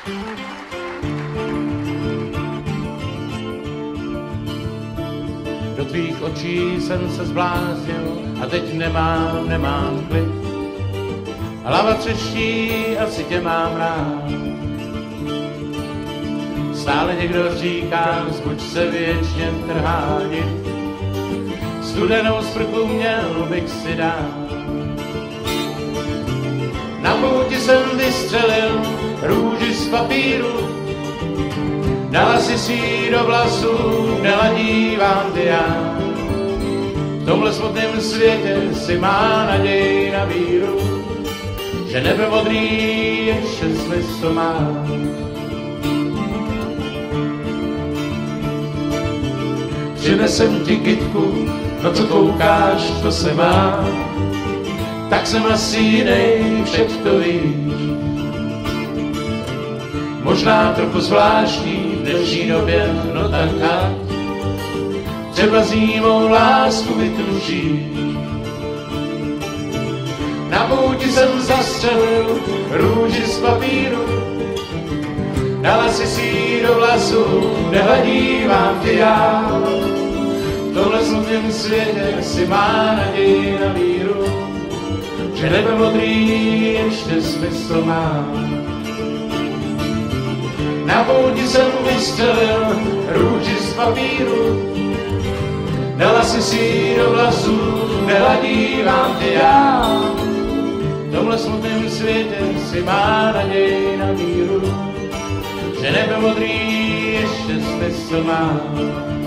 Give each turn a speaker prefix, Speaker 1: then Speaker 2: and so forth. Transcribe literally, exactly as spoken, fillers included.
Speaker 1: Do tvých očí jsem se zbláznil a teď nemám, nemám klid. Hlava třeští, asi tě mám rád. Stále někdo říká, zbuď se věčně trhánit. Studenou sprchu měl bych si dát. Na pouti jsem vystřelil růži z papíru. Dala si si do vlasů, neladí vám ty já. V tomhle smutném světě si má naději na víru, že nebe modrý ještě smysl má. Přinesem ti kytku, no co koukáš, to se má. Tak jsem asi jinej, však to víš. Možná trochu zvláštní v dnešní době, no tak ať. Třeba zimou lásku vytužíš. Na pouti jsem zastřelil růži z papíru. Dala si si do vlasu, nehladí vám ty já. V tomhle smutném světě si má naději na víru, že nebe modrý ještě smysl má. Na pouti jsem vystřelil růži z papíru. Dala si si do vlasu, nehladí vám ty já. V tomhle smutném světě si má naději na víru, že nebe modrý ještě smysl má.